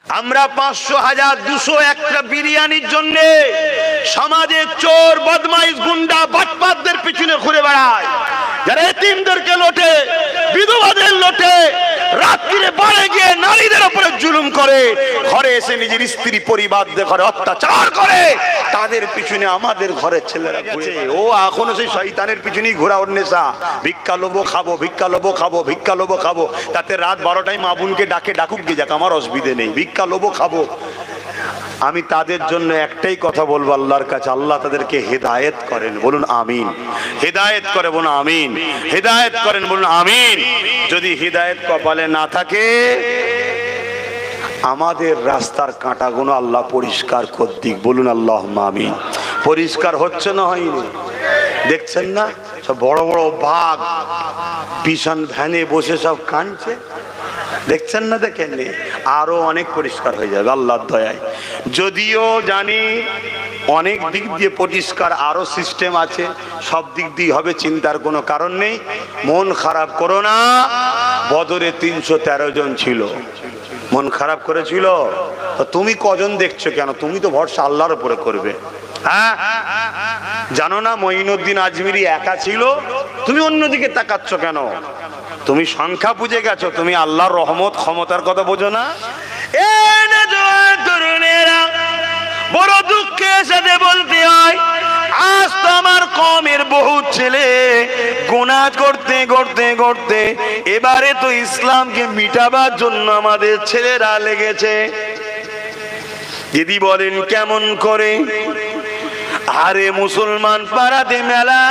আমরা 500, 1000, 200 একটা বিরিয়ানির জন্য সমাজে চোর, বদমাইশ, গুন্ডা, বাটপারদের পিছনে ঘুরে বেড়ায়, যারা এতিমদেরকে লোটে, বিধবাদের লোটে, রাত্রিরে বাড়ে গিয়ে নারীদের উপরে জুলুম করে, ঘরে এসে নিজের স্ত্রী পরিবারদের ঘরে অত্যাচার করে, তাদের পিছনে আমাদের ঘরের ছেলেরা ঘুরে। ও এখনো সেই শয়তানের পিছনেই ঘোরা ওর নেশা। ভিক্ষা লোবো খাবো, ভিক্ষা লোবো খাবো, ভিক্ষা লোবো খাবো। তাতে রাত 12টায় মা বোনকে ডাকে, ডাকুক গিয়ে যাক, আমার অসুবিধে নেই, ভিক্ষা লোবো খাবো। আমি তাদের জন্য একটাই কথা বলবো আল্লাহর কাছে, আল্লাহ তাদেরকে হেদায়েত করেন, বলুন আমিন। হেদায়েত করে বলুন আমিন, হেদায়েত করেন বলুন আমিন। যদি হেদায়েত কপালে না থাকে, আমাদের রাস্তার কাঁটাগুলো আল্লাহ পরিষ্কার করে দিক, বলুন আল্লাহুম্মা আমিন। পরিষ্কার হচ্ছে না হয়নি? দেখছেন না সব বড় বড় বাঘ পিছন ভ্যানে বসে সব কাঁদছে, দেখছেন না? দেখেননি? আরো অনেক পরিষ্কার হয়ে যাবে আল্লাহর দয়ায়। যদিও জানি অনেক দিক দিয়ে পরিষ্কার আরো সিস্টেম আছে, সব দিক দিয়ে হবে, চিন্তার কোনো কারণ নেই। মন খারাপ করো না। বদরে 313 জন ছিল, মন খারাপ করেছিল, তো তুমি কজন দেখছো কেন? তুমি তো ভরসা আল্লাহর উপরে করবে। হ্যাঁ, জানো না মঈনুদ্দিন আজমিরি একা ছিল, তুমি অন্যদিকে তাকাচ্ছ কেন? তুমি সংখ্যা বুঝে গেছো, তুমি আল্লাহর রহমত ক্ষমতার কথা বোঝো না। তরুণেরা বড় দুঃখের সাথে বলতে হয়, আজ তো আমার কমের বহু ছেলে গুনাহ করতে করতে করতে এবারে তো ইসলামকে মিটাবার জন্য আমাদের ছেলেরা লেগেছে। যদি বলেন কেমন করে? আরে মুসলমান পাড়াতে মেলা,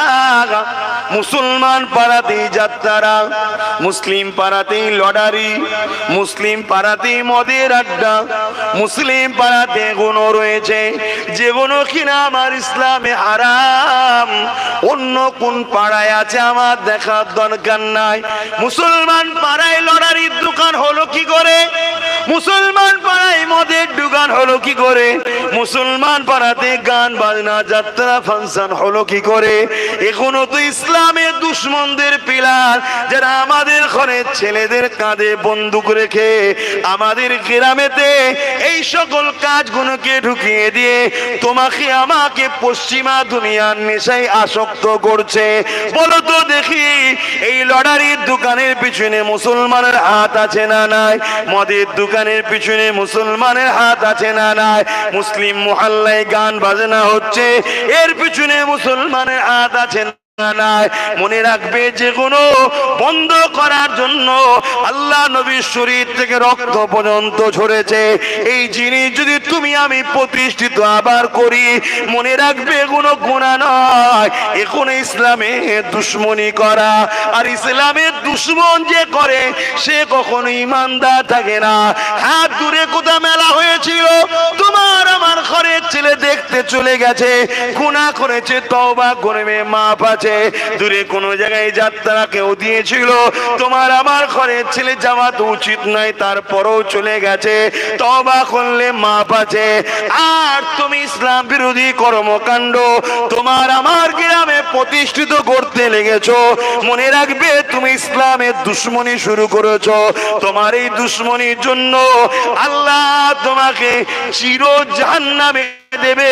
মুসলমান পাড়াতেই যাত্রা, মুসলিম পাড়াতেই লটারি, মুসলিম পাড়াতেই মদের আড্ডা, মুসলিম পাড়াতে গুণ রয়েছে যেগুলো কিনা আমার ইসলামে হারাম। অন্য কোন পাড়ায় আছে আমার দেখার দরকার নাই। মুসলমান পাড়ায় লটারির দোকান হলো কি করে? মুসলমান পাড়ায় মদের দোকান হলো কি করে? মুসলমান পাড়াতে গান বাজনা, যাত্রা, ফাংশন হলো কি করে? এখনো তো ইসলামের দুশ্মনদের পিলার, যারা আমাদের ঘরের ছেলেদের কাঁধে বন্দুক রেখে আমাদের গ্রামেতে এই সকল কাজগুলোকে ঢুকিয়ে দিয়ে তোমাকে আমাকে পশ্চিমা দুনিয়ার নেশায় আসক্ত করছে। বলো তো দেখি, এই লটারির দোকানের পিছনে মুসলমানের হাত আছে না নাই? মদের দোকানের পিছনে মুসলমানের হাত আছে না নাই? মুসলিম মহল্লায় গান বাজনা হচ্ছে, এর পিছনে মুসলমানের হাত আছে না? মনে রাখবে, যে কোনো বন্ধ করার জন্য আল্লাহ নবীর শরীর থেকে রক্ত পর্যন্ত ঝরেছে। এই জিনিস যদি তুমি আমি প্রতিষ্ঠিত আবার করি, মনে রাখবে কোনো গুনাহ নয়, এখন ইসলামে দুশ্মনী করা। আর ইসলামের দুশ্মন যে করে সে কখনো ইমানদার থাকে না। হাত দূরে কোথাও মেলা হয়েছিল, তোমার আমার ঘরের ছেলে দেখতে চলে গেছে, গুনাহ করেছে, তওবা করবে, মাপ আছে। দূরে কোন জায়গায় যাত্রা কেউ দিয়েছিল, তোমার আমার ঘরের ছেলে যাওয়া তো উচিত নয়, তারপরেও চলে গেছে, তওবা করলে মাপ আছে। আর তুমি ইসলাম বিরোধী কর্মকাণ্ড তোমার আমার গ্রামে প্রতিষ্ঠিত করতে লেগেছো, মনে রাখবে তুমি ইসলামের দুশ্মনী শুরু করেছো। তোমার এই দুশ্মনীর জন্য আল্লাহ তোমাকে চির জাহান্নামে দেবে,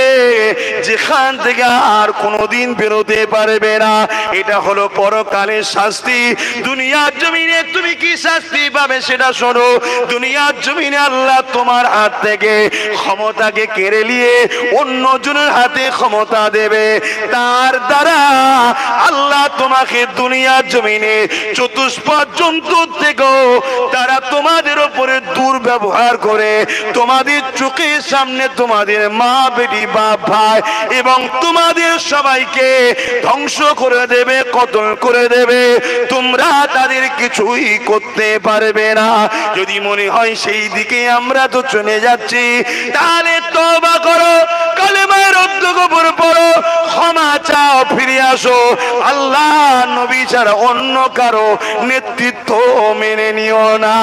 যেখান থেকে আর কোনোদিন বেরোতে পারবে না। এটা হলো পরকালের শাস্তি। দুনিয়ার জমিনে তুমি কি শাস্তি পাবে সেটা শোনো। দুনিয়ার জমিনে আল্লাহ তোমার হাত থেকে ক্ষমতাকে কেড়ে নিয়ে অন্যজনের হাতে ক্ষমতা দেবে, তার দ্বারা আল্লাহ তোমাকে দুনিয়ার জমিনে চতুষ্পদ জন্তুর থেকেও তারা তোমাদের উপরে দুর্ব্যবহার করে তোমাদের চোখের সামনে তোমাদের মা, বেটি, বাপ, ভাই এবং তোমাদের সবাইকে ধ্বংস করে দেবে, কতল করে দেবে। তোমরা তাদের কিছুই করতে পারবে না। যদি মনে হয় সেই দিকে আমরা তো চলে যাচ্ছি, তাহলে তওবা করো, কালেমায়ে রদ্দ কবর পড়ো, ক্ষমা চাও, ফিরে আসো। আল্লাহ নবী ছাড়া অন্য কারো নেতৃত্ব মেনে নিও না।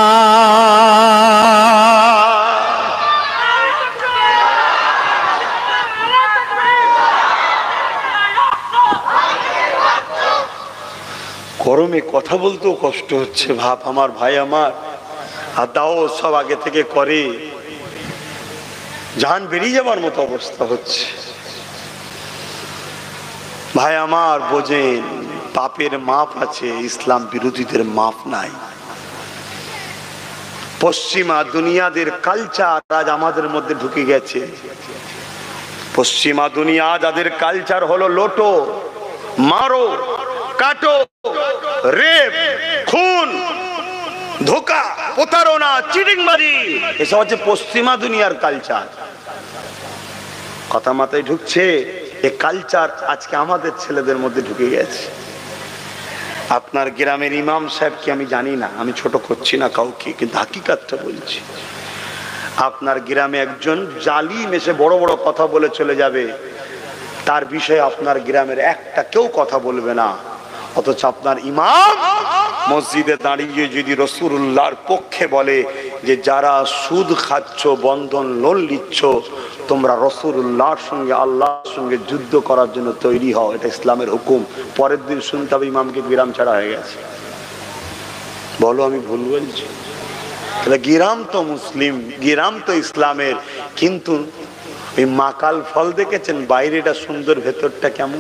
গরমে কথা বলতেও কষ্ট হচ্ছে, ভাব আমার ভাই আমার। আর দাও সব আগে থেকে করে, জান বেরিয়ে যাবার মতো অবস্থা হচ্ছে। ভাই আমার বোঝেন, পাপের মাপ আছে, ইসলাম বিরোধীদের মাপ নাই। পশ্চিমা দুনিয়াদের কালচার আজ আমাদের মধ্যে ঢুকে গেছে। পশ্চিমা দুনিয়া যাদের কালচার হলো লোটো, মারো, কাটো, রেপ, খুন, ধোঁকা, প্রতারণা, চিটিংবাজি, এসব হচ্ছে পশ্চিমা দুনিয়ার কালচার। কথা মাথায় ঢুকছে? এই কালচার আজকে আমাদের ছেলেদের মধ্যে ঢুকে গেছে। আপনার গ্রামের ইমাম সাহেবকে আমি জানি না, আমি ছোট করছি না কাউকে, কিন্তু হাকিকাতটা বলছি। আপনার গ্রামে একজন জালিম এসে বড় বড় কথা বলে চলে যাবে, তার বিষয়ে আপনার গ্রামের একটা কেউ কথা বলবে না। অথচ আপনার ইমাম মসজিদে দাঁড়িয়ে যদি রাসূলুল্লাহর পক্ষে বলে যে যারা সুদ খাচ্ছ, বন্ধন লোন নিচ্ছ, তোমরা রাসূলুল্লাহর সঙ্গে আল্লাহর সঙ্গে যুদ্ধ করার জন্য তৈরি হও, এটা ইসলামের হুকুম। পরের দিন শুনতে হবে ইমামকে গ্রাম ছাড়া হয়ে গেছে। বলো আমি ভুল বলছি? তাহলে গ্রাম তো মুসলিম, গ্রাম তো ইসলামের, কিন্তু ওই মাকাল ফল দেখেছেন, বাইরেটা সুন্দর ভেতরটা কেমন?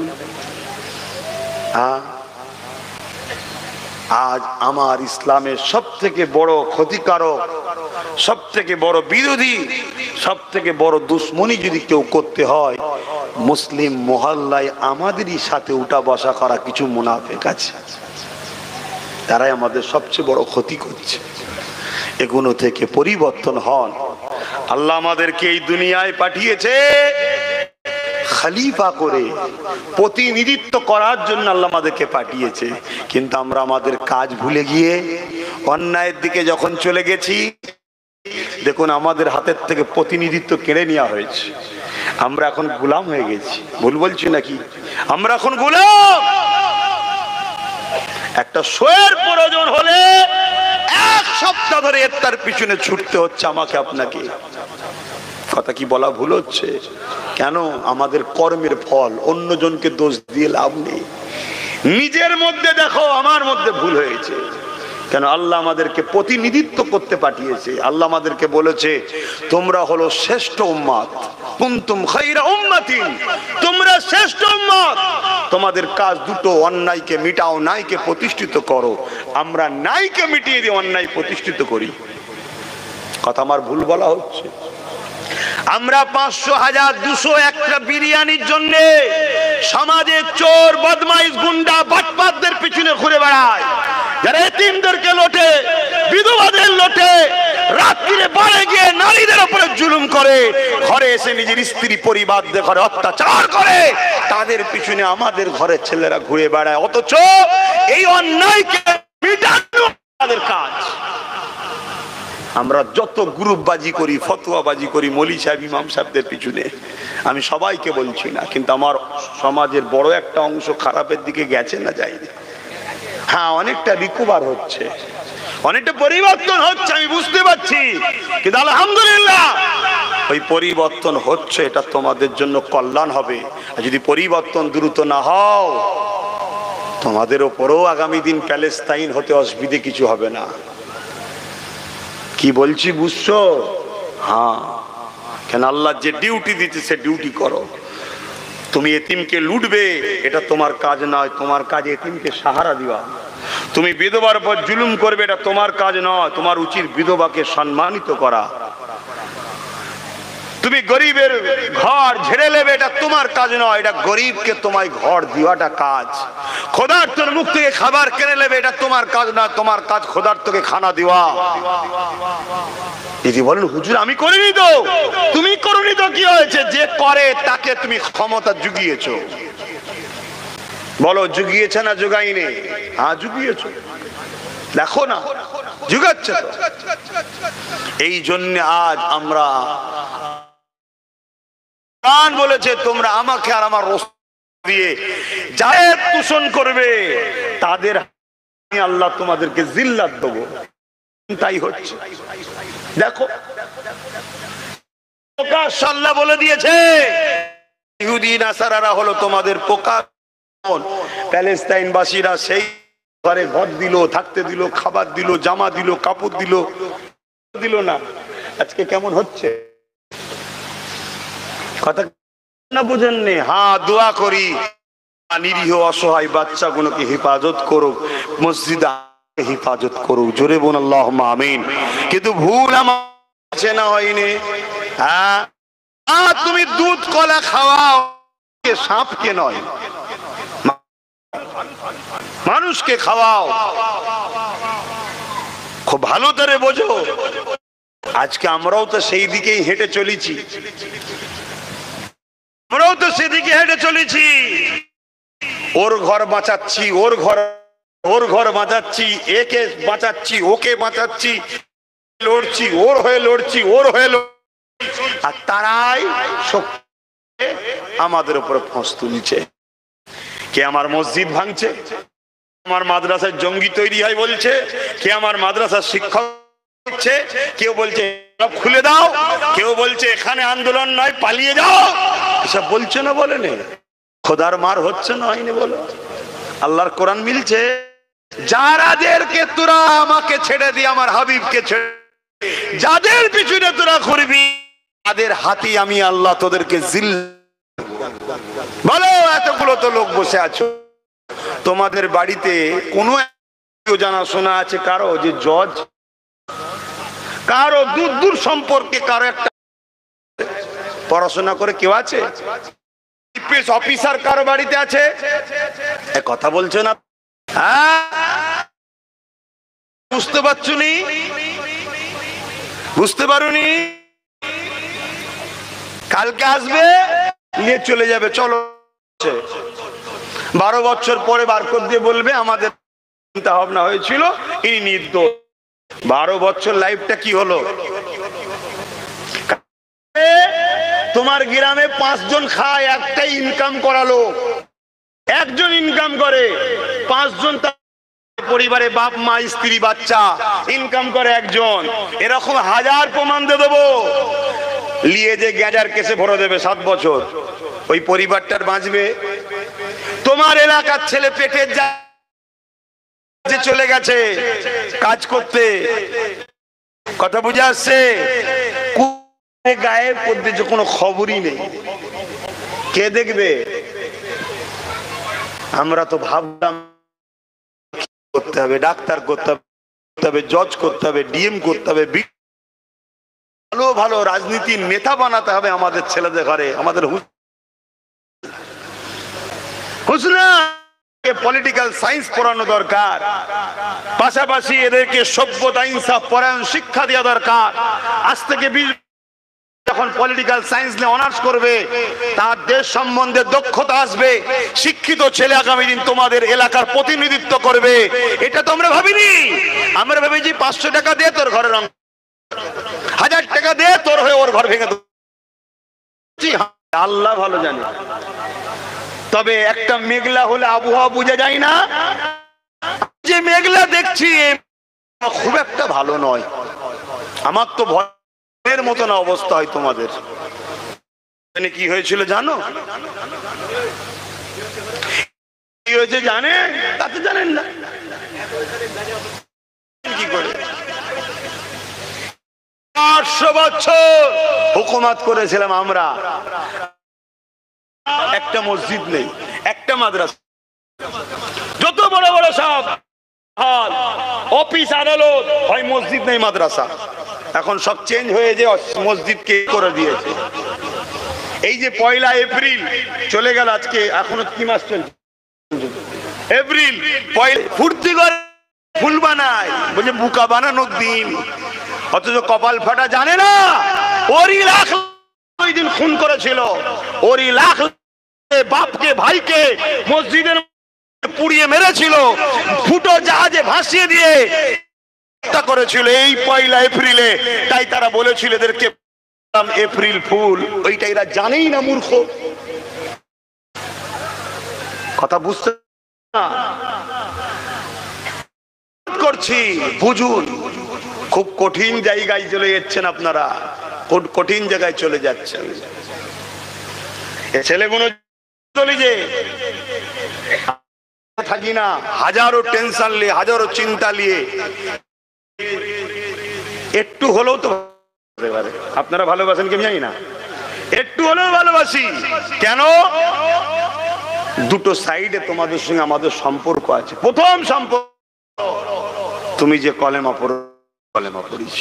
আজ আমার ইসলামের সব থেকে বড় ক্ষতিকারক, সব থেকে বড় বিরোধী, সব থেকে বড় দুশ্মনী যদি কেউ করতে হয়, মুসলিম মহল্লায় আমাদেরই সাথে উঠা বসা করা কিছু মুনাফিক আছে, তারাই আমাদের সবচেয়ে বড় ক্ষতি করছে। এগুলো থেকে পরিবর্তন হন। আল্লাহ আমাদেরকে এই দুনিয়ায় পাঠিয়েছে খলিফা করে, প্রতিনিধিত্ব করার জন্য আল্লাহ আমাদেরকে পাঠিয়েছে, কিন্তু আমরা আমাদের কাজ ভুলে গিয়ে অন্যায়ের দিকে যখন চলে গেছি, দেখুন আমাদের হাতের থেকে প্রতিনিধিত্ব কেড়ে নেওয়া হয়েছে। আমরা এখন গোলাম হয়ে গেছি। ভুল বলছি নাকি? আমরা এখন গোলাম। একটা শোয়ের প্রয়োজন হলে এক সপ্তাহ ধরে তার পিছনে ছুটতে হচ্ছে আমাকে আপনাকে। কথা কি বলা ভুল হচ্ছে? কেন? আমাদের কর্মের ফল, অন্যজনকে দোষ দিয়ে লাভ নেই। নিজের মধ্যে দেখো আমার মধ্যে ভুল হয়েছে কেন? আল্লাহ আমাদেরকে প্রতিনিধিত্ব করতে পাঠিয়েছে। আল্লাহ আমাদেরকে বলেছে তোমরা হলো শ্রেষ্ঠ উম্মত, কুনতুম খায়রা উম্মাতিন, তোমরা শ্রেষ্ঠ উম্মত। তোমাদের কাজ দুটো, অন্যায়কে মিটাও, ন্যায়কে প্রতিষ্ঠিত করো। আমরা ন্যায়কে মিটিয়ে দিয়ে অন্যায় প্রতিষ্ঠিত করি। কথা আমার ভুল বলা হচ্ছে? আমরা 500, 1000, 200 একটা বিরিয়ানির জন্য সমাজে চোর, বদমাইশ, গুন্ডা, বাটপারদের পিছনে ঘুরে বেড়ায়, যারা এতিমদেরকে লোটে, বিধবাদের লোটে, রাত্রিরে বাড়ে গিয়ে নারীদের উপরে জুলুম করে, ঘরে এসে নিজের স্ত্রী পরিবারদের ঘরে অত্যাচার করে, তাদের পিছনে আমাদের ঘরের ছেলেরা ঘুরে বেড়ায়। অথচ এই অন্যায়কে মিটানো আমাদের কাজ। আমরা যত গ্রুপবাজি করি, ফতোয়াবাজি করি মৌলী সাহেব, ইমাম সাহেবদের পিছনে, আমি সবাইকে বলছি না, কিন্তু আমার সমাজের বড় একটা অংশ খারাপের দিকে গেছে না যায়নি? হ্যাঁ, অনেকটা রিকভার হচ্ছে, অনেকটা পরিবর্তন হচ্ছে, আমি বুঝতে পারছি, কিন্তু আলহামদুলিল্লাহ ওই পরিবর্তন হচ্ছে, এটা তোমাদের জন্য কল্যাণ হবে। আর যদি পরিবর্তন দ্রুত না হও, তোমাদের ওপরও আগামী দিন প্যালেস্তাইন হতে অসুবিধে কিছু হবে না। কি বলছি বুঝছো? হ্যাঁ, কেন আল্লাহ যে ডিউটি দিতে সে ডিউটি করো। তুমি এতিমকে লুটবে, এটা তোমার কাজ নয়, তোমার কাজ এতিমকে সাহারা দেওয়া। তুমি বিধবার উপর জুলুম করবে, এটা তোমার কাজ নয়, তোমার উচিত বিধবাকে সম্মানিত করা। তুমি গরিবের ঘর ঝেড়ে নেবে, এটা তোমার কাজ নয়, এটা গরিবকে তোমায় ঘর দেওয়াটা কাজ। ক্ষুধার্তর মুখ থেকে খাবার কেড়ে নেবে, এটা তোমার কাজ না, তোমার কাজ ক্ষুধার্তকে খানা দেওয়া। যদি বলেন হুজুর আমি করিনি তো, তুমি করনি তো কি হয়েছে? যে করে তাকে তুমি ক্ষমতা জুগিয়েছো। বলো জুগিয়েছে না জুগাইনি? হ্যাঁ জুগিয়েছো, দেখো না জুগাচ্ছে তো। এই জন্য আজ আমরা কোরআন বলেছে তোমরা আমাকে আর আমার রাসূল দিয়ে যায়ের তুষণ করবে, তাদের আল্লাহ তোমাদেরকে জিল্লাত দেব। তাই হচ্ছে, দেখো প্রকাশ আল্লাহ বলে দিয়েছে, ইহুদি নাসারারা হলো তোমাদের প্রকাশ। প্যালেস্তাইনবাসীরা সেই ঘরে ঘর দিল, থাকতে দিল, খাবার দিল, জামা দিল, কাপড় দিল, দিল না। আজকে কেমন হচ্ছে? কথা না বুঝেননি? হ্যাঁ, দোয়া করি নিরীহ অসহায় বাচ্চাগুলোকে হেফাজত করুক, মসজিদ হেফাজত করুক, জোরে বলুন আল্লাহুম্মা আমিন। কিন্তু ভুল আমার না হয়নি। হ্যাঁ, তুমি দুধ কলা খাওয়াও, সাপকে নয়, মানুষকে খাওয়াও। খুব ভালো করে বোঝো, আজকে আমরাও তো সেই দিকেই হেঁটে চলেছি, আমরাও তো সেদিকে হেঁটে চলেছি। ওর ঘর বাঁচাচ্ছি, ওর ঘর বাঁচাচ্ছি, একে বাঁচাচ্ছি, ওকে বাঁচাচ্ছি, লড়ছি, ওর হয়ে লড়ছি, ওর হয়ে লড়ছি, আর তারাই আমাদের উপর ফোঁস তুলছে। কে আমার মসজিদ ভাঙছে, আমার মাদ্রাসায় জঙ্গি তৈরি হয় বলছে, কে আমার মাদ্রাসার শিক্ষক হচ্ছে, কেউ বলছে খুলে দাও, কেউ বলছে এখানে আন্দোলন নয় পালিয়ে যাও। এসব বলছে না, বলে নেই? খোদার মার হচ্ছে না, হয়নি বলো? আল্লাহর কোরআন মিলছে, যারাদেরকে তোরা আমাকে ছেড়ে দিয়ে আমার হাবিবকে ছেড়ে, যাদের পিছনে তোরা ঘুরবি, তাদের হাতে আমি আল্লাহ তোদেরকে জিল। বলো, এতগুলো তো লোক বসে আছো, তোমাদের বাড়িতে কোনো জানাশোনা আছে কারো যে জজ, কারো দূর দূর সম্পর্কে কারো একটা পড়াশোনা করে কেউ আছে? অফিসার কারো বাড়িতে আছে? কথা বলছো না? বুঝতে পারছো নি? বুঝতে পারোনি? কালকে আসবে, নিয়ে চলে যাবে, চলো। 12 বছর পরে বারকত দিয়ে বলবে আমাদের চিন্তা ভাবনা হয়েছিল, ইনি নির্দোষ। 12 বছর লাইফটা কি হলো? তোমার গ্রামে 5 জন খায়, একটাই ইনকাম করালো, একজন ইনকাম করে, 5 জন পরিবারে বাপ মা স্ত্রী বাচ্চা ইনকাম করে একজন। এরকম হাজার প্রমাণ দিয়ে দেবো, নিয়ে যে গ্যাজার কেসে ভরে দেবে 7 বছর, ওই পরিবারটার বাঁচবে? তোমার এলাকার ছেলে পেটের যা চলে গেছে কাজ করতে, কথা বুঝে আসছে, গায়েব করতে যে কোনো খবরই নেই, কে দেখবে? আমরা তো ভাবলাম করতে হবে, ডাক্তার করতে হবে, জজ করতে হবে, ডিএম করতে হবে, ভালো ভালো রাজনীতির নেতা বানাতে হবে আমাদের ছেলেদের ঘরে। আমাদের হুসনা পলিটিক্যাল সায়েন্স পড়ানো দরকার, পাশাপাশি এদেরকে সভ্যতা ইনসাফ পরায়ণ শিক্ষা দেওয়া দরকার। আজ থেকে 20 যখন পলিটিক্যাল সায়েন্স নিয়ে অনার্স করবে, তার দেশ সম্বন্ধে দক্ষতা আসবে, শিক্ষিত ছেলে আগামী দিন তোমাদের এলাকার প্রতিনিধিত্ব করবে। এটা তো আমরা ভাবিনি। আমরা ভেবেছি 500 টাকা দিয়ে তোর ঘরে রং, 1000 টাকা দিয়ে তোর হয়ে ওর ঘর ভেঙে। আল্লাহ ভালো জানে। তবে একটা মেঘলা হলে আবহাওয়া বোঝা যায় না, যে মেঘলা দেখছি খুব একটা ভালো নয়। আমার তো ভয়ের মতো না অবস্থা হয় তোমাদের। কি হয়েছিল জানো? কি হয়েছে জানে? তাতে জানেন না কি করে? 800 বছর হুকুমত করেছিলাম আমরা, একটা মসজিদ নেই, একটা মাদ্রাসা। যত বড় বড় সব অফিস আদালত হয়, মসজিদ নেই মাদ্রাসা। এখন সব চেঞ্জ হয়ে যে মসজিদকে করে দিয়েছে। এই যে 1 এপ্রিল চলে গেল, আজকে এখনো কি মাস চলছে? এপ্রিল। ফুর্তি করে ফুল বানায়, বলছে বুকা বানানোর দিন, অথচ কপাল ফাটা জানে না ওরই লাখ ওই দিন খুন করেছিল, ওরই লাখ বাপকে ভাইকে মসজিদের পুড়িয়ে মেরেছিল, ফুটো জাহাজে ভাসিয়ে দিয়ে করেছিল এই 1 এপ্রিলে। তাই তারা বলেছিল এদেরকে এপ্রিল ফুল। ওইটা এরা জানেই না, মূর্খ। কথা বুঝতে না করছি, বুঝুন। খুব কঠিন জায়গায় চলে যাচ্ছেন আপনারা, কঠিন জায়গায় চলে যাচ্ছেন। ছেলেগুলো চলে যে থাকি না, হাজারো টেনশন নিয়ে, হাজারো চিন্তা নিয়ে, একটু হলেও তো আপনারা ভালোবাসেন কি জানি না, একটু হলেও ভালোবাসি। কেন? দুটো সাইডে তোমাদের সঙ্গে আমাদের সম্পর্ক আছে। প্রথম সম্পর্ক, তুমি যে কলেমা পড়িস,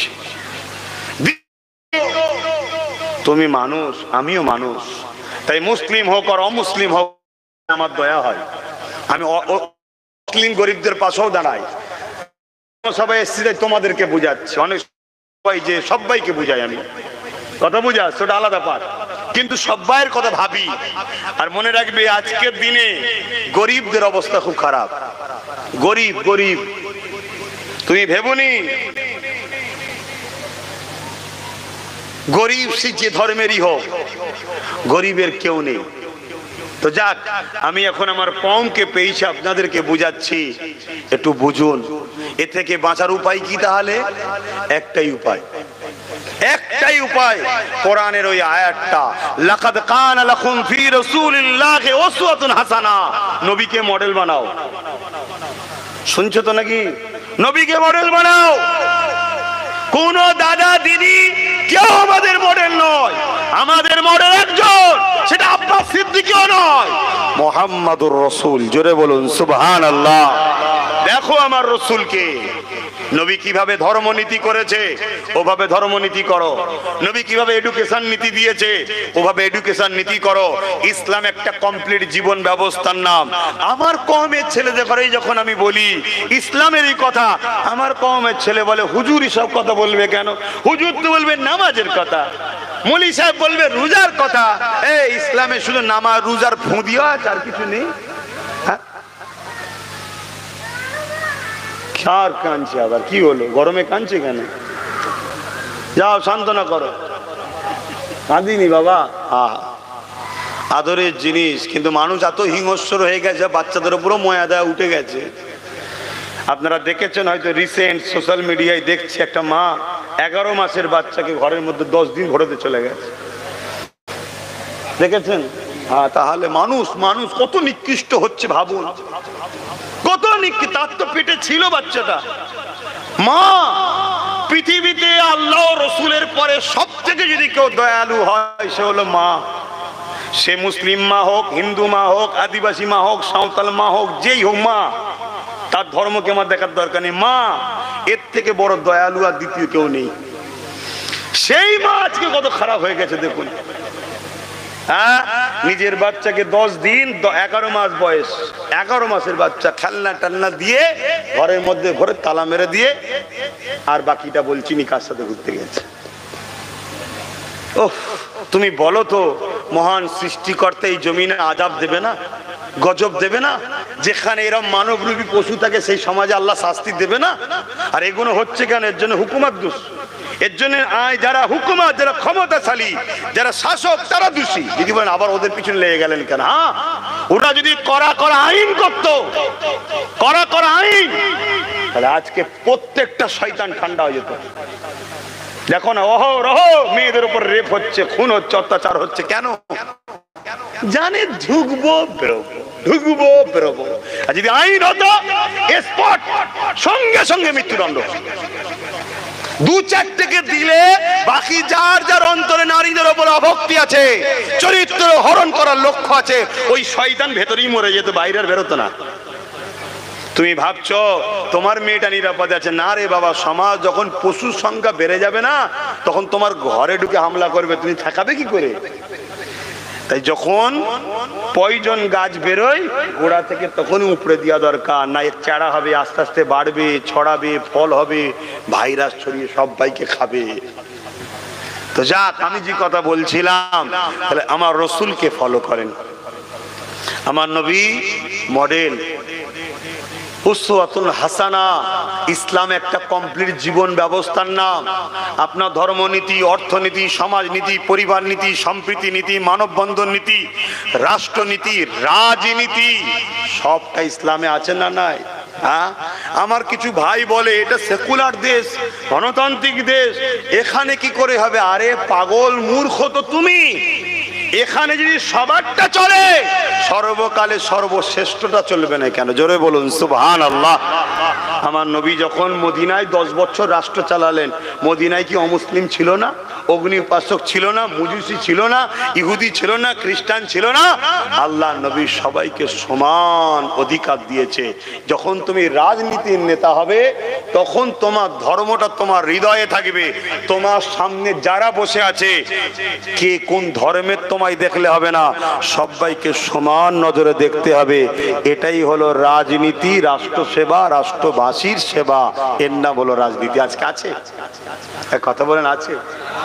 তুমি মানুষ, আমিও মানুষ, তাই মুসলিম হোক আর অমুসলিম হোক আমার দয়া হয়। আমি মুসলিম গরিবদের পাশেও দাঁড়াই। সবাই এসেছি তোমাদেরকে বুঝাচ্ছি, অনেক সবাই যে সবাইকে বুঝাই আমি, কথা বুঝাচ্ছি, ওটা আলাদা পাঠ, কিন্তু সবাইয়ের কথা ভাবি। আর মনে রাখবে আজকের দিনে গরিবদের অবস্থা খুব খারাপ। গরিব গরিব তুমি ভেবনি, গরিব সে যে ধর্মেরই হোক, গরিবের কেউ নেই। তো যাক, আমি এখন আমার কওমকে পেয়েছি, আপনাদেরকে বুঝাচ্ছি, একটু বুঝুন। এ থেকে বাঁচার উপায় কি? তাহলে একটাই উপায়, একটাই উপায়, কোরআনের ওই আয়াতটা, লাকাদ কানা লাকুম ফি রাসূলিল্লাহি উসওয়াতুন হাসানা। নবীকে মডেল বানাও। শুনছো তো নাকি? নবীকে মডেল বানাও। কোন দাদা দিদি কেউ আমাদের মডেল নয়, আমাদের মডেল একজন, সেটা আব্বাস সিদ্দিকীও নয়, মুহাম্মাদুর রাসূল। জোরে বলুন সুবহানাল্লাহ। দেখো আমার রাসূলকে, নবী কিভাবে ধর্মনীতি করেছে, ওভাবে ধর্মনীতি করো। নবী কিভাবে এডুকেশন নীতি দিয়েছে, ওভাবে এডুকেশন নীতি করো। ইসলাম একটা কমপ্লিট জীবন ব্যবস্থার নাম। আমার কওমের ছেলেদের ঘরে যখন আমি বলি ইসলামের এই কথা, আমার কওমের ছেলে বলে হুজুর এসব কথা বলবে কেন? হুজুর তো বলবে নামাজের কথা, মৌলী সাহেব বলবে রোজার কথা। এই ইসলামে শুধু নামাজ রোজার ফুঁদিও আছে, আর কিছু নেই। আর কাঁদছে, আবার কি হলো? গরমে কাঁদছে কেন? যাও সান্ত্বনা করো। কাঁদিনি বাবা, আদরের জিনিস। কিন্তু মানুষ এত হিংস্র হয়ে গেছে, বাচ্চাদের উপরও ময়া দেয়া উঠে গেছে। আপনারা দেখেছেন হয়তো, রিসেন্ট সোশ্যাল মিডিয়ায় দেখছি একটা মা 11 মাসের বাচ্চাকে ঘরের মধ্যে 10 দিন ঘোরাতে চলে গেছে। দেখেছেন? তাহলে মানুষ মানুষ কত নিকৃষ্ট হচ্ছে ভাবুন, কত নিকৃষ্ট। তার তো পেটে ছিল বাচ্চাটা। মা পৃথিবীতে আল্লাহ রসুলের পরে সব থেকে যদি কেউ দয়ালু হয়, সে হলো মা। সে মুসলিম মা হোক, হিন্দু মা হোক, আদিবাসী মা হোক, সাঁওতাল মা হোক, যেই হোক মা, তার ধর্মকে আমার দেখার দরকার নেই। মা এর থেকে বড় দয়ালু আর দ্বিতীয় কেউ নেই। সেই মা আজকে কত খারাপ হয়ে গেছে দেখুন। নিজের বাচ্চাকে 10 দিন 11 মাস বয়স, 11 মাসের বাচ্চা খেলনা টালনা দিয়ে ঘরের মধ্যে ঘরে তালা মেরে দিয়ে, আর বাকিটা বলছি নি কার সাথে ঘুরতে গেছে। ওহ, তুমি বলো তো, মহান সৃষ্টিকর্তা এই জমিনে আযাব দেবে না, গজব দেবে না? যেখানে এরকম মানবরূপী পশু থাকে সেই সমাজে আল্লাহ শাস্তি দেবে না? আর এগুলো হচ্ছে কেন? এর জন্য হুকুমত দোষ। এর জন্য যারা হুকুমত, যারা ক্ষমতাশালী, যারা শাসক, তারা দোষী। যদি বলেন আবার ওদের পিছনে লেগে গেলেন কেন? ওরা যদি কড়া কড়া আইন করতো, কড়া কড়া আইন, তাহলে আজকে প্রত্যেকটা শয়তান ঠান্ডা হয়ে যেত। দেখো না, অহরহ মেয়েদের উপর রেপ হচ্ছে, খুন হচ্ছে, অত্যাচার হচ্ছে। কেন? জানে ঢুকবো বেরোবো, ঢুকবো বেরোবো। আর যদি আইন হতো স্পট, সঙ্গে সঙ্গে মৃত্যুদণ্ড। 2-4 থেকে দিলে বাকি যার যার অন্তরে নারীদের উপর অভক্তি আছে, চরিত্র হরণ করার লক্ষ্য আছে, ওই শয়তান ভেতরেই মরে যেত, বাইরে আর বেরোতো না। তুমি ভাবছো তোমার মেয়েটা নিরাপদে আছে? না রে বাবা, সমাজ যখন পশুর সংখ্যা বেড়ে যাবে না, তখন তোমার ঘরে ঢুকে হামলা করবে, তুমি ঠেকাবে কি করে? তাই যখন পয়জন গাছ বেরোয় গোড়া থেকে, তখনই উপড়ে দেওয়া দরকার। না এর চারা হবে, আস্তে আস্তে বাড়বে, ছড়াবে, ফল হবে, ভাইরাস ছড়িয়ে সবাইকে খাবে। তো যাক, আমি যে কথা বলছিলাম, তাহলে আমার রসুলকে ফলো করেন। আমার নবী মডেল, উসওয়াতুল হাসানা। ইসলাম একটা কমপ্লিট জীবন ব্যবস্থার নাম। আপনার ধর্মনীতি, অর্থনীতি, সমাজনীতি, পরিবার নীতি, সম্প্রীতি নীতি, মানববন্ধন নীতি, রাষ্ট্রনীতি, রাজনীতি, সবটা ইসলামে আছে না নাই? আমার কিছু ভাই বলে এটা সেকুলার দেশ, গণতান্ত্রিক দেশ, এখানে কি করে হবে? আরে পাগল মূর্খ তো তুমি। এখানে যদি সবারটা চলে, সর্বকালে সর্বশ্রেষ্ঠটা চলবে না কেন? জোরে বলুন সুবহানাল্লাহ। আমার নবী যখন মদিনায় 10 বছর রাষ্ট্র চালালেন, মদিনায় কি অমুসলিম ছিল না? অগ্নি উপাসক ছিল না, মুজুসি ছিল না, ইহুদি ছিল না, খ্রিস্টান ছিল না। আল্লাহ নবী সবাইকে সমান অধিকার দিয়েছে। যখন তুমি রাজনীতির নেতা হবে তখন তোমার ধর্মটা তোমার হৃদয়ে থাকবে। তোমার সামনে যারা বসে আছে কে কোন ধর্মের তোমায় দেখলে হবে না, সবাইকে সমান নজরে দেখতে হবে। এটাই হলো রাজনীতি, রাষ্ট্র সেবা, রাষ্ট্রবাসীর সেবা। এর নাম হলো রাজনীতি। আজকে আছে? কথা বলেন আছে?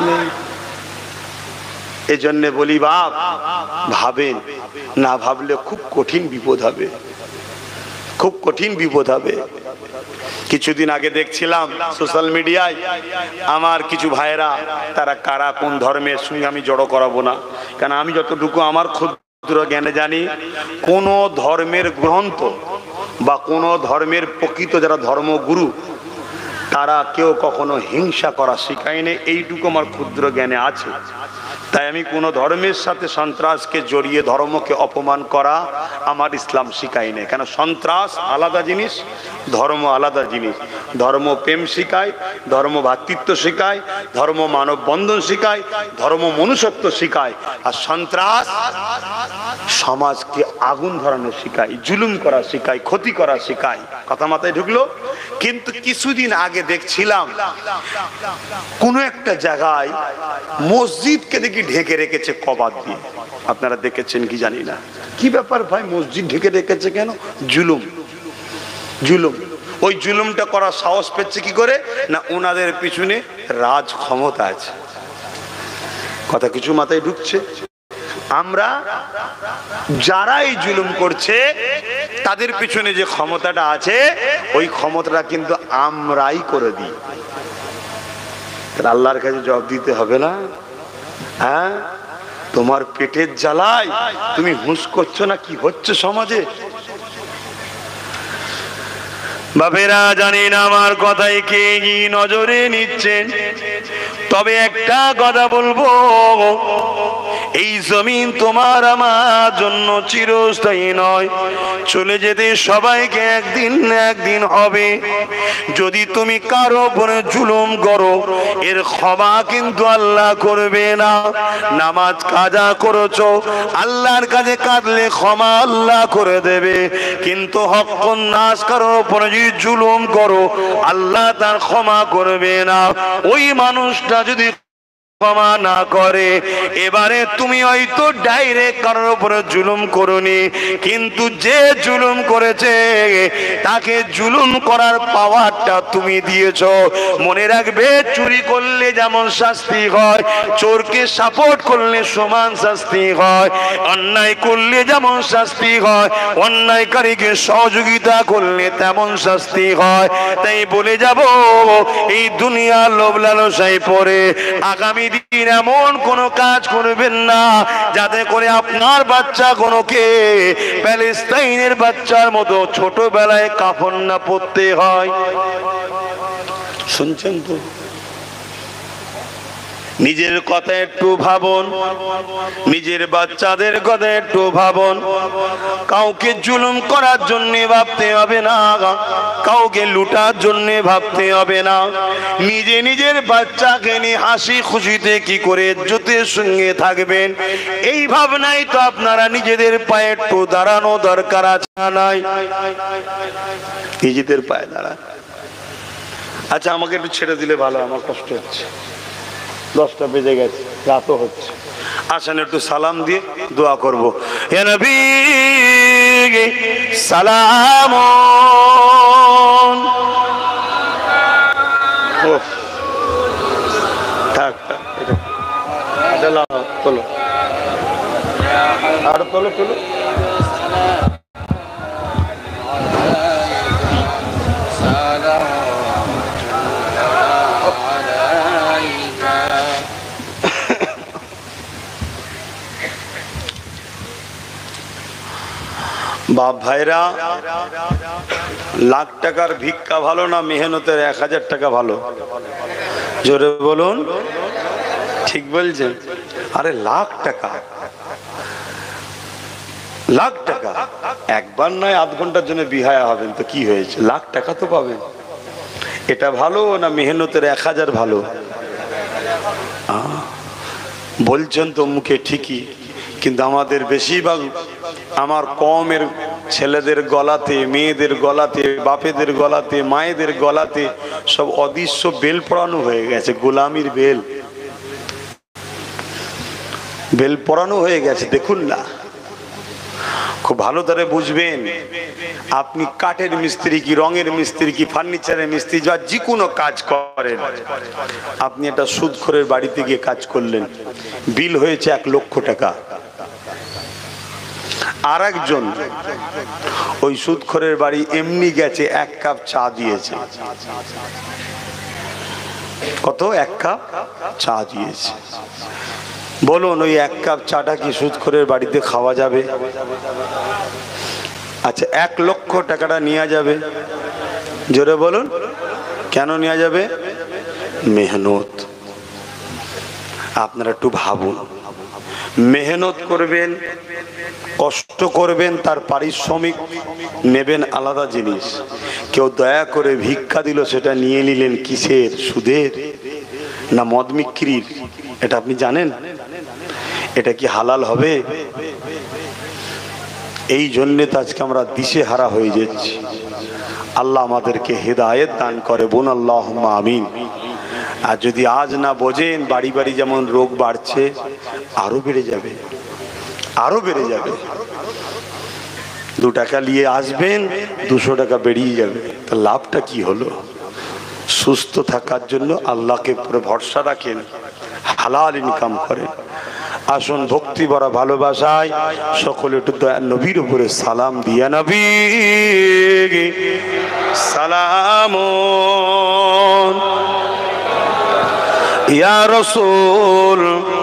এই জন্য বলি বাপ, ভাবেন, না ভাবলে খুব কঠিন বিপদ হবে, খুব কঠিন বিপদ হবে। কিছুদিন আগে দেখছিলাম সোশ্যাল মিডিয়ায় আমার কিছু ভাইয়েরা, তারা কারা কোন ধর্মের সঙ্গে আমি জড়ো করাবো না, কারণ আমি যতটুকু আমার ক্ষুদ্র জ্ঞানে জানি, কোন ধর্মের গ্রন্থ বা কোন ধর্মের প্রকৃত যারা ধর্মগুরু তারা কেউ কখনো হিংসা করা শিখায়নি, এইটুকু আমার ক্ষুদ্র জ্ঞানে আছে। তাই আমি কোনো ধর্মের সাথে সন্ত্রাসকে জড়িয়ে ধর্মকে অপমান করা আমার ইসলাম শিখায় না। কেন? সন্ত্রাস আলাদা জিনিস, ধর্ম আলাদা জিনিস। ধর্ম প্রেম শিখায়, ধর্ম ভ্রাতৃত্ব শিখায়, ধর্ম মানব বন্ধন শিখায়, ধর্ম মনুষ্যত্ব শিখায়। আর সন্ত্রাস সমাজকে আগুন ধরানো শিখায়, জুলুম করা শিখায়, ক্ষতি করা শিখায়। কথা মাথায় ঢুকলো? কিন্তু কিছুদিন আগে দেখছিলাম কোন একটা জায়গায় মসজিদকে দেখি ঢেকে রেখেছে কবাত দিয়ে। আপনারা দেখেছেন কি জানি না। কি ব্যাপার ভাই, মসজিদ ঢেকে রেখেছে কেন? জুলুম, জুলুম। ওই জুলুমটা করার সাহস পেচ্ছে কি করে? না ওনাদের পিছনে রাজ ক্ষমতা আছে। কথা কিছু মাথায় ঢুকছে? আমরা যারা এই জুলুম করছে তাদের পিছনে যে ক্ষমতাটা আছে, ওই ক্ষমতাটা কিন্তু আমরাই করে দিই। আল্লাহর কাছে জবাব দিতে হবে না? হ্যাঁ, তোমার পেটের জ্বালায় তুমি হুঁশ করছো না কি হচ্ছে সমাজে? বাপেরা, জানি না আমার কথাই কে কি নজরে নিচ্ছেন, তবে একটা কথা বলবো, এই জমিন তোমার আমার জন্য চিরস্থায়ী নয়, চলে যেতে সবাইকে একদিন না একদিন হবে। যদি তুমি কারো উপরে জুলুম করো, এর ক্ষমা কিন্তু আল্লাহ করবে না। নামাজ কাজা করেছো, আল্লাহর কাছে কাঁদলে ক্ষমা আল্লাহ করে দেবে, কিন্তু হক নাশ কারোর উপরে যদি জুলুম করো, আল্লাহ তার ক্ষমা করবে না। ওই মানুষটা যদি ক্ষমা না করে, এবারে তুমি হয়তো ডাইরেক্ট কারোর উপরে জুলুম করনি, কিন্তু যে জুলুম করেছে তাকে জুলুম করার পাওয়ারটা তুমি দিয়েছো। মনে রাখবে, চুরি করলে যেমন শাস্তি হয়, চোরকে সাপোর্ট করলে সমান শাস্তি হয়, অন্যায় করলে যেমন শাস্তি হয়, অন্যায়কারীকে সহযোগিতা করলে তেমন শাস্তি হয়। তাই বলে যাব, এই দুনিয়া লোভ লালসায় পড়ে আগামী দিন এমন কোন কাজ করবেন না যাতে করে আপনার বাচ্চা কোনকে প্যালেস্তাইনের বাচ্চার মতো ছোটবেলায় কাফন না পরতে হয়। শুনছেন তো? নিজের কথা একটু ভাবুন, নিজের বাচ্চাদের কথা একটু ভাবুন। কাউকে জুলুম করার জন্য ভাবতে হবে না, কাউকে লুটার জন্য ভাবতে হবে না। নিজে নিজের বাচ্চাকে নিয়ে হাসি খুশিতে কি করে ইজ্জতের সঙ্গে থাকবেন, এই ভাবনাই তো আপনারা নিজেদের পায়ে একটু দাঁড়ানো দরকার আছে নাই? নিজেদের পায়ে দাঁড়া। আচ্ছা, আমাকে একটু ছেড়ে দিলে ভালো, আমার কষ্ট হচ্ছে। 10টা বেজে গেছে, রাতও হচ্ছে। আসেন একটু সালাম দিয়ে দোয়া করবো। হে নবী সালাম। থাক থাক, তোলো আর তোলো তোলো। বাপ ভাইরা, লাখ টাকার ভিক্ষা ভালো না মেহনতের 1000 টাকা ভালো? জোরে বলুন, ঠিক বলছেন? আরে লাখ টাকা, লাখ টাকা একবার নয়, আধ ঘন্টার জন্য বিহায়া হবেন তো কি হয়েছে? লাখ টাকা তো পাবেন। এটা ভালো না মেহনতের 1000 ভালো? বলছেন তো মুখে ঠিকই, কিন্তু আমাদের বেশিরভাগ আমার কমের ছেলেদের গলাতে, মেয়েদের গলাতে, বাপেদের গলাতে, মায়েদের গলাতে সব অদৃশ্য বেল পড়ানো হয়ে গেছে। গোলামির বেল, বেল পড়ানো হয়ে গেছে। দেখুন না, খুব ভালো করে বুঝবেন। আপনি কাঠের মিস্ত্রি কি, রঙের মিস্ত্রি কি, ফার্নিচারের মিস্ত্রি বা যে কোনো কাজ করেন, আপনি একটা সুদখোরের বাড়িতে গিয়ে কাজ করলেন, বিল হয়েছে 1 লক্ষ টাকা। আর একজন ওই সুদখোরের বাড়ি এমনি গেছে, 1 কাপ চা দিয়েছে। কত? 1 কাপ চা দিয়েছে। বলুন, ওই 1 কাপ চাটা কি সুদখোরের বাড়িতে খাওয়া যাবে? আচ্ছা, 1 লক্ষ টাকাটা নেওয়া যাবে? জোরে বলুন, কেন নেওয়া যাবে? মেহনত। আপনারা একটু ভাবুন, মেহনত করবেন, কষ্ট করবেন, তার পারিশ্রমিক নেবেন আলাদা জিনিস। কেউ দয়া করে ভিক্ষা দিল, সেটা নিয়ে নিলেন কিসের? সুদের না মদ বিক্রির? এটা আপনি জানেন? এটা কি হালাল হবে? এই জন্যে তো আজকে আমরা দিশেহারা হয়ে যাচ্ছি। আল্লাহ আমাদেরকে হেদায়েত দান করে, বোন আল্লাহুম্মা আমিন। আর যদি আজ না বোঝেন, বাড়ি বাড়ি যেমন রোগ বাড়ছে, আরো বেড়ে যাবে, আরো বেড়ে যাবে। 2 টাকা নিয়ে আসবেন, 200 টাকা বেরিয়ে যাবে। তা লাভটা কি হলো? সুস্থ থাকার জন্য আল্লাহকে পুরো ভরসা রাখেন, হালাল ইনকাম করেন। আসুন ভক্তি ভরা ভালোবাসায় সকলে একটু দয়া নবীর উপরে সালাম দিয়া, নবী সালাম ইয়া রাসূল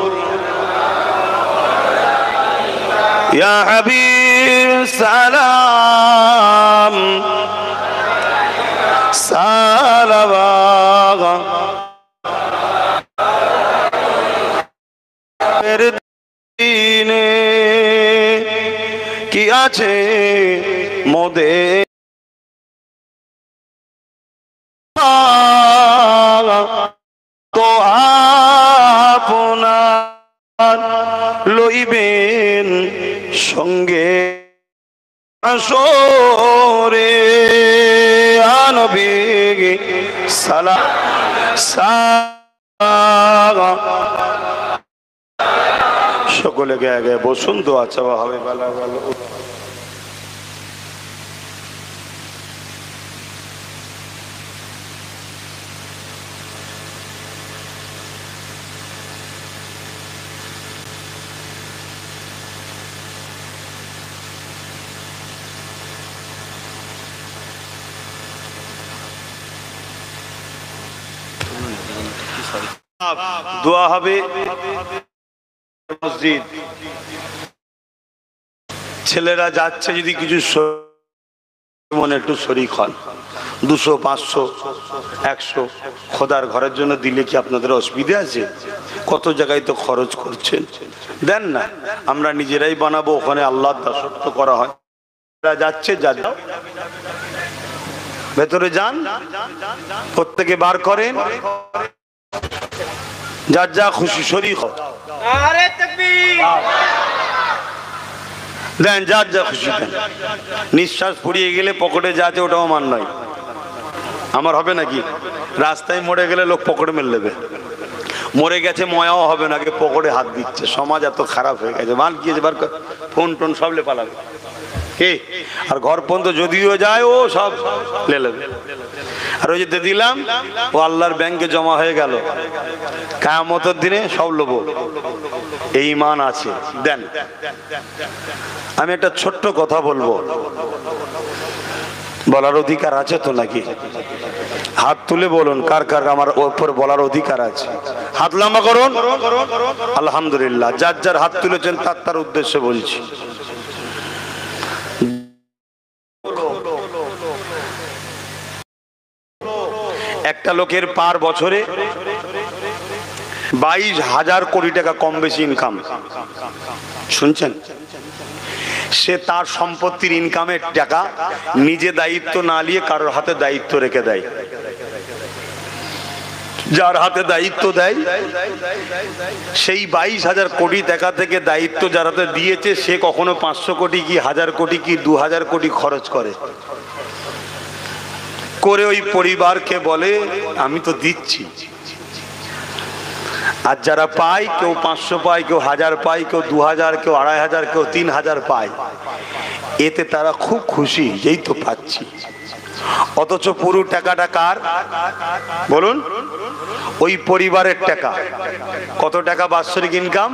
ইয়া হাবিব সালাম সালাওয়াত দিনে কি আছে মোদের তো আপনার লইবেন সঙ্গে আসরে আনবী সালাম সালাম। সকলে গায়ে গায়ে বসুন, দোয়া চাওয়া হবে। ভালো ভালো দোয়া হবে। মসজিদ ছেলেরা যাচ্ছে, যদি কিছু মনে একটু শরীক হন, 200, 500, 100 খোদার ঘরের জন্য দিলে কি আপনাদের অসুবিধা আছে? কত জায়গায় তো খরচ করছেন, দেন না। আমরা নিজেরাই বানাবো, ওখানে আল্লাহর দাসত্ব করা হয়। যাচ্ছে, যান ভেতরে যান, প্রত্যেকে বার করেন, যার যা খুশি শরীক দেন, যার যা খুশি দেন। নিঃশ্বাস ফুরিয়ে গেলে পকেটে যা আছে ওটাও মান নয়। আমার হবে নাকি? রাস্তায় মরে গেলে লোক পকেটে মেরে নেবে, মরে গেছে ময়াও হবে না, পকেটে হাত দিচ্ছে। সমাজ এত খারাপ হয়ে গেছে। মান গিয়েছে, বার ফোন টোন সব লে পালাবে কে, আর ঘর পর্যন্ত যদিও যায় ও সব লে নেবে। আর ওই যে দিলাম, ও আল্লাহর ব্যাংকে জমা হয়ে গেল, কিয়ামতের দিনে সব লোবো। এই মান আছে, দেন। আমি একটা ছোট্ট কথা বলবো, বলার অধিকার আছে তো নাকি? হাত তুলে বলুন কার কার আমার উপর বলার অধিকার আছে। হাত লম্বা করুন। আলহামদুলিল্লাহ, যার যার হাত তুলেছেন তার তার উদ্দেশ্যে বলছি। একটা লোকের পার বছরে 22,000 কোটি টাকা কম বেশি ইনকাম, শুনছেন? সে তার সম্পত্তির ইনকামের টাকা নিজে দায়িত্ব না নিয়ে কারোর হাতে দায়িত্ব রেখে দেয়। যার হাতে দায়িত্ব দেয় সেই 22,000 কোটি টাকা থেকে দায়িত্ব যার হাতে দিয়েছে সে কখনো 500 কোটি কি 1000 কোটি কি 2000 কোটি খরচ করে ওই পরিবারকে বলে আমি তো দিচ্ছি। আর যারা পায় কেউ 500 পায়, কেউ 1000 পায়, কেউ 2000, কেউ 2500, কেউ 3000 পায়, এতে তারা খুব খুশি যেই তো পাচ্ছি। অথচ পুরো টাকাটা কার বলুন? ওই পরিবারের টাকা। কত টাকা বাৎসরিক ইনকাম?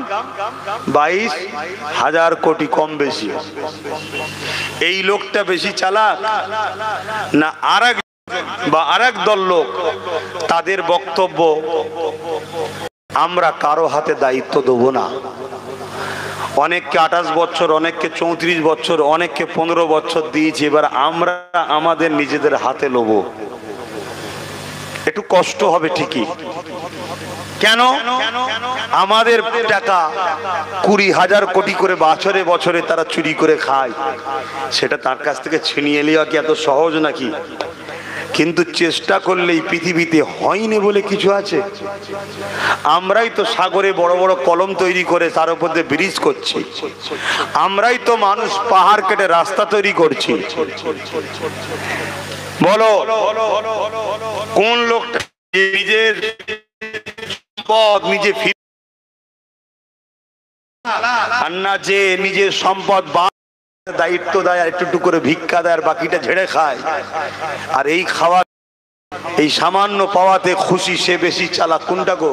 22,000 কোটি, কম বেশি। এই লোকটা বেশি চালাক না আরেক দল লোক? তাদের বক্তব্য আমরা কারো হাতে দায়িত্ব দেব না। অনেককে 28 বছর, অনেককে 34 বছর, অনেককে 15 বছর দিয়েছি, এবার আমরা আমাদের নিজেদের হাতে নেব। একটু কষ্ট হবে ঠিকই, কেন? আমাদের টাকা 20,000 কোটি করে বছরে বছরে তারা চুরি করে খায়, সেটা তার কাছ থেকে ছিনিয়ে নেওয়া কি এত সহজ নাকি? কিন্তু চেষ্টা করলেই পৃথিবীতে হয়নি বলে কিছু আছে? আমরাই তো সাগরে বড় বড় কলম তৈরি করে তার উপর দিয়ে ব্রিজ করছি, আমরাই তো মানুষ পাহাড় কেটে রাস্তা তৈরি করছি। বলো কোন লোকটা নিজের সম্পদ নিজে আর না যে নিজের সম্পদ দায়িত্ব দেয়, একটু করে ভিক্ষা দেয় আর বাকিটা ঝেড়ে খায়? আর এই খাওয়া, এই সামান্য পাওয়াতে খুশি, সে বেশি চালাক। কোনটা গো?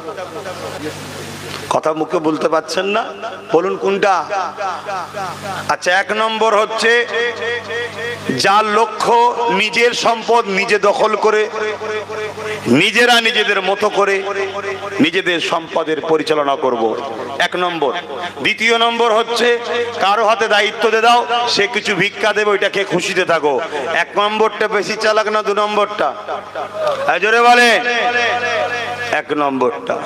কথা মুখে বলতে পারছেন না, বলুন কোনটা? আচ্ছা, 1 নম্বর হচ্ছে যার লক্ষ্য নিজের সম্পদ নিজে দখল করে নিজেরা নিজেদের মতো করে নিজেদের সম্পদের পরিচালনা করব, 1 নম্বর। 2 নম্বর হচ্ছে কারো হাতে দায়িত্ব দিয়ে দাও, সে কিছু ভিক্ষা দেবে, ওইটাকে খুশিতে থাকো। 1 নম্বরটা বেশি চালাক না 2 নম্বরটা? জোরে বলে 1 নম্বরটা।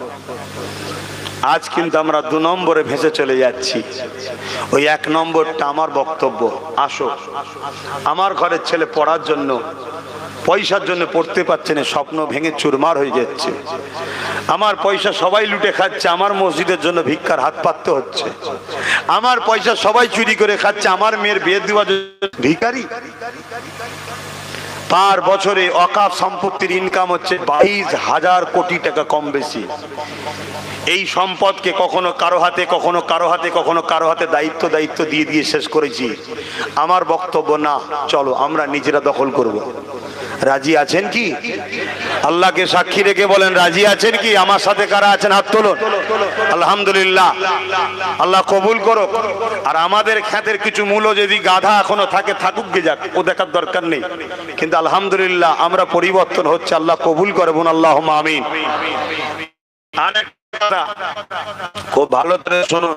আজ কিন্তু আমরা 2 নম্বরে ভেসে চলে যাচ্ছি। ওই 1 নম্বরটা আমার বক্তব্য। আসো, আমার ঘরের ছেলে পড়ার জন্য, পয়সার জন্য পড়তে পারছে না, স্বপ্ন ভেঙে চুরমার হয়ে যাচ্ছে। আমার পয়সা সবাই লুটে খাচ্ছে, আমার মসজিদের জন্য ভিক্ষার হাত পাততে হচ্ছে। আমার পয়সা সবাই চুরি করে খাচ্ছে, আমার মেয়ের বিয়ে দেওয়ার জন্য ভিখারি। পার বছরে অকাফ সম্পত্তির ইনকাম হচ্ছে 22,000 কোটি টাকা, কম বেশি। এই সম্পদকে কখনো কারো হাতে, কখনো কারো হাতে, কখনো কারো হাতে দায়িত্ব দিয়ে দিয়ে শেষ করেছি। আমার বক্তব্য, না, চলো আমরা নিজেরা দখল করব। রাজি আছেন কি? আল্লাহকে সাক্ষী রেখে বলেন, রাজি আছেন কি? আমার সাথে কারা আছেন হাত তুলুন। আলহামদুলিল্লাহ, আল্লাহ কবুল করুক। আর আমাদের খ্যাতের কিছু মূল্য যদি গাধা এখনো থাকে, থাকুক গে যাক, ও দেখার দরকার নেই। কিন্তু আলহামদুলিল্লাহ আমরা পরিবর্তন হচ্ছে, আল্লাহ কবুল করবেন, আল্লাহুম্মা আমিন। আরেক কথা খুব ভালো করে শুনুন,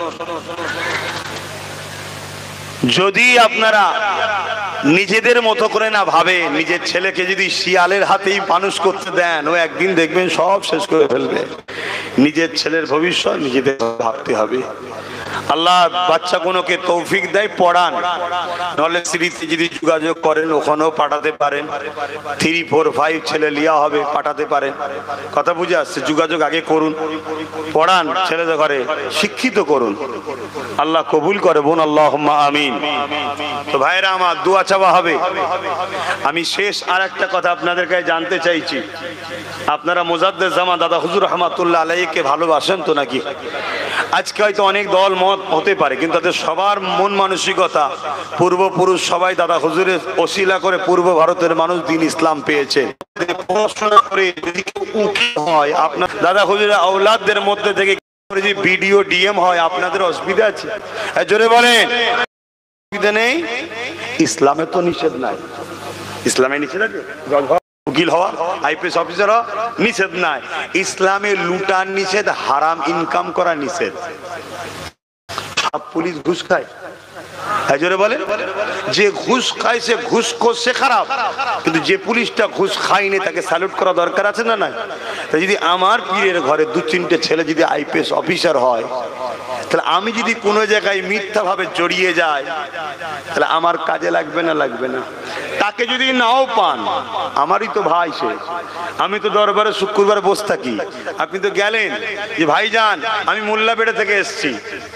যদি আপনারা নিজেদের মতো করে না ভাবে, নিজের ছেলেকে যদি শিয়ালের হাতেই মানুষ করতে দেন, ও একদিন দেখবেন সব শেষ করে ফেলবে। নিজের ছেলের ভবিষ্যৎ নিজেদের ভাবতে হবে। আল্লাহ বাচ্চাগুলোকে তৌফিক দেয়, পড়ান। নলে সিরিজে যদি যোগাযোগ করেন, ওখানেও পাঠাতে পারেন। 3, 4, 5 ছেলে লিয়া হবে, পাঠাতে পারেন। কথা বুঝে আসছে? যোগাযোগ আগে করুন, পড়ান, ছেলেদের ঘরে শিক্ষিত করুন। আল্লাহ কবুল করে, বোন আল্লাহুম্মা আমিন। তো ভাইরা আমার, দোয়া চাওয়া হবে। আমি শেষ আর একটা কথা আপনাদের কাছে জানতে চাইছি, আপনারা মুজাদ্দেদ জামান দাদা হুজুর রহমাতুল্লাহ আলাইহিকে ভালোবাসেন তো নাকি? আজকে হয়তো অনেক দল মত হতে পারে, কিন্তু তাদের সবার মন মানসিকতা, পূর্বপুরুষ সবাই দাদা হুজুরের ওসিলা করে পূর্ব ভারতের মানুষ দিন ইসলাম পেয়েছে। পড়াশোনা করে যদি উকিল হয়, আপনার দাদা হুজুরের আওলাদদের মধ্যে থেকে যদি বিডিও ডিএম হয়, আপনাদের অসুবিধা আছে? জোরে বলেন, অসুবিধা নেই। ইসলামে তো নিষেধ নাই, ইসলামে নিষেধ আছে উকিল হওয়া, আইপিএস অফিসার হওয়া নিষেধ নাই। ইসলামে লুটার নিষেধ, হারাম ইনকাম করা নিষেধ। সব পুলিশ ঘুষ খায়, জোরে বলে। যে ঘুষ খায় সে ঘুষখোর, সে খারাপ। কিন্তু যে পুলিশটা ঘুষ খায়নি, তাকে স্যালুট করা দরকার আছে না? নাই? তাই যদি আমার পীরের ঘরে 2-3টে ছেলে যদি আইপিএস অফিসার হয়, তাহলে আমি যদি কোনো জায়গায় মিথ্যা ভাবে জড়িয়ে যাই, তাহলে আমার কাজে লাগবে না? লাগবে না? তাকে যদি নাও পান, আমারই তো ভাই সে, আমি তো দরবারে শুক্রবার বসে থাকি, আপনি তো গেলেন যে ভাইজান আমি মোল্লাবেড়া থেকে এসেছি,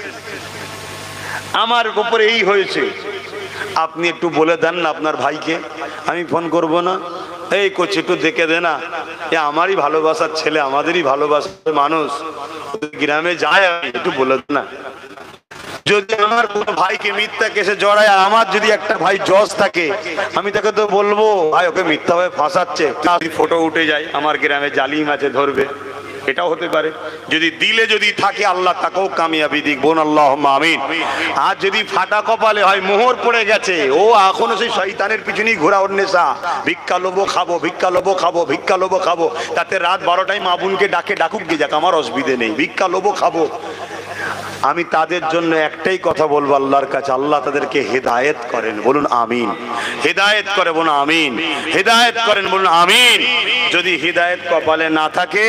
আমার উপরে এই হয়েছে, আপনি একটু বলে দেন না আপনার ভাইকে, আমি ফোন করব না, এই করছি একটু দেখে দে না, এ আমারই ভালোবাসার ছেলে, আমাদেরই ভালোবাসার মানুষ, গ্রামে যায়, একটু বলে দেন না। যদি আমার কোনো ভাইকে মিথ্যা কেসে জড়ায়, আমার যদি একটা ভাই জজ থাকে, আমি তাকে তো বলবো ভাই ওকে মিথ্যা ভাবে ফাঁসাচ্ছে, ফটো উঠে যায়, আমার গ্রামে জালিম আছে ধরবে, এটাও হতে পারে। যদি দিলে যদি থাকে আল্লাহ তাকেও কামিয়াবি দিক, বোন আল্লাহুম্মা আমিন। আর যদি ফাটা কপালে হয়, মোহর পড়ে গেছে, ও এখনো সেই শয়তানের পিছনেই ঘোরা, ওর নেশা, ভিক্ষা লোবো খাবো, ভিক্ষা লোবো খাবো, ভিক্ষা লোবো খাবো, তাতে রাত 12টায় মা বোনকে ডাকুক গে যাক, আমার অসুবিধে নেই, ভিক্ষা লোবো খাবো। আমি তাদের জন্য একটাই কথা বলবো আল্লাহর কাছে, আল্লাহ তাদেরকে হেদায়েত করেন, বলুন আমিন। হেদায়েত করে বলুন আমিন, হেদায়েত করেন বলুন আমিন। যদি হেদায়েত কপালে না থাকে,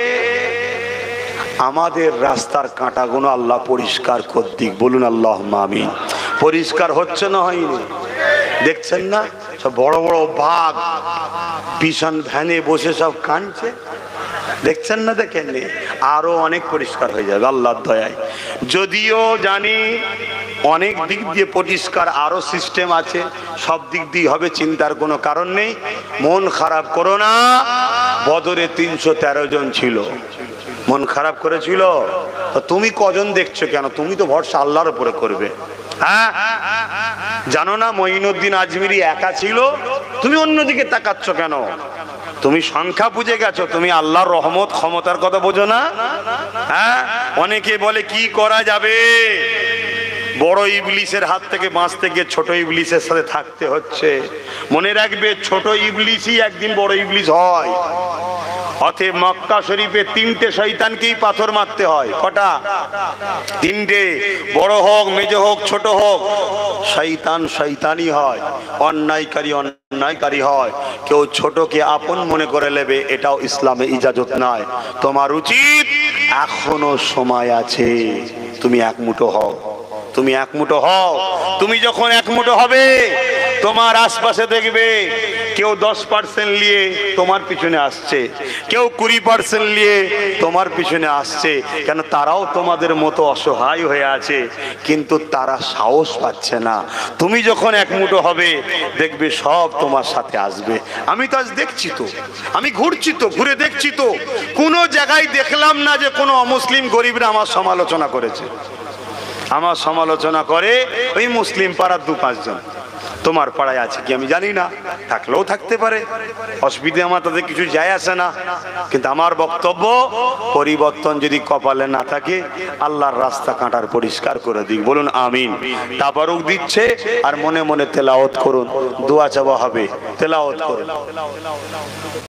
আমাদের রাস্তার কাঁটাগুলো আল্লাহ পরিষ্কার করে দিক, বলুন আল্লাহুম্মা আমিন। পরিষ্কার হচ্ছে না হয়নি? দেখছেন না সব বড় বড় বাঘ পিছন ভ্যানে বসে সব কাঁদছে, দেখছেন না? দেখেননি? আরো অনেক পরিষ্কার হয়ে যাবে আল্লাহর দয়ায়। যদিও জানি অনেক দিক দিয়ে পরিষ্কার আরো সিস্টেম আছে, সব দিক দিয়ে হবে, চিন্তার কোনো কারণ নেই, মন খারাপ করো না। বদরে 313 জন ছিল, মন খারাপ করেছিল, তো তুমি কজন দেখছো কেন? তুমি তো ভরসা আল্লাহর উপরে করবে। হ্যাঁ, জানো না মঈনুদ্দিন আজমিরি একা ছিল, তুমি অন্যদিকে তাকাচ্ছ কেন? তুমি সংখ্যা বুঝে গেছো, তুমি আল্লাহর রহমত ক্ষমতার কথা বোঝো না? হ্যাঁ, অনেকে বলে কি করা যাবে, বড় ইবলিসের হাত থেকে বাঁচতে গিয়ে ছোট ইবলিসের সাথে থাকতে হচ্ছে। মনে রাখবে, ছোট ইবলিসই একদিন বড় ইবলিস হয়। অতএব মক্কা শরীফে 3টে শয়তানকেই পাথর মারতে হয়। কটা? 3টে। বড় হোক, মেজ হোক, ছোট হোক, শয়তান শয়তানই হয়, অন্যায়কারী অন্যায়কারী হয়। কেউ ছোটকে আপন মনে করে নেবে, এটাও ইসলামে ইজাজত নয়। তোমার উচিত, এখনো সময় আছে, তুমি এক মুঠো হও, তুমি এক মুঠো হও। তুমি যখন এক মুঠো হবে, তোমার আশপাশে দেখবে কেউ 10% নিয়ে তোমার পিছনে আসছে, কেউ 20% নিয়ে তোমার পিছনে আসছে। কেন? তারাও তোমাদের মতো অসহায় হয়ে আছে, কিন্তু তারা সাহস পাচ্ছে না। তুমি যখন এক মুঠো হবে, দেখবে সব তোমার সাথে আসবে। আমি তো আজ দেখছি, তো আমি ঘুরছি, তো ঘুরে দেখছি, তো কোনো জায়গায় দেখলাম না যে কোনো অমুসলিম গরিবরা আমার সমালোচনা করেছে। আমার সমালোচনা করে ওই মুসলিম পাড়ার 2-5 জন। তোমার পাড়ায় আছে কি আমি জানি না, থাকলেও থাকতে পারে, অসুবিধে আমার তাদের কিছু যায় আসে না। কিন্তু আমার বক্তব্য, পরিবর্তন যদি কপালে না থাকে, আল্লাহর রাস্তা কাঁটার পরিষ্কার করে দিক, বলুন আমিন। তাবারুক দিচ্ছে আর মনে মনে তেলাওয়াত করুন, দোয়া চাওয়া হবে, তেলাওয়াত করুন।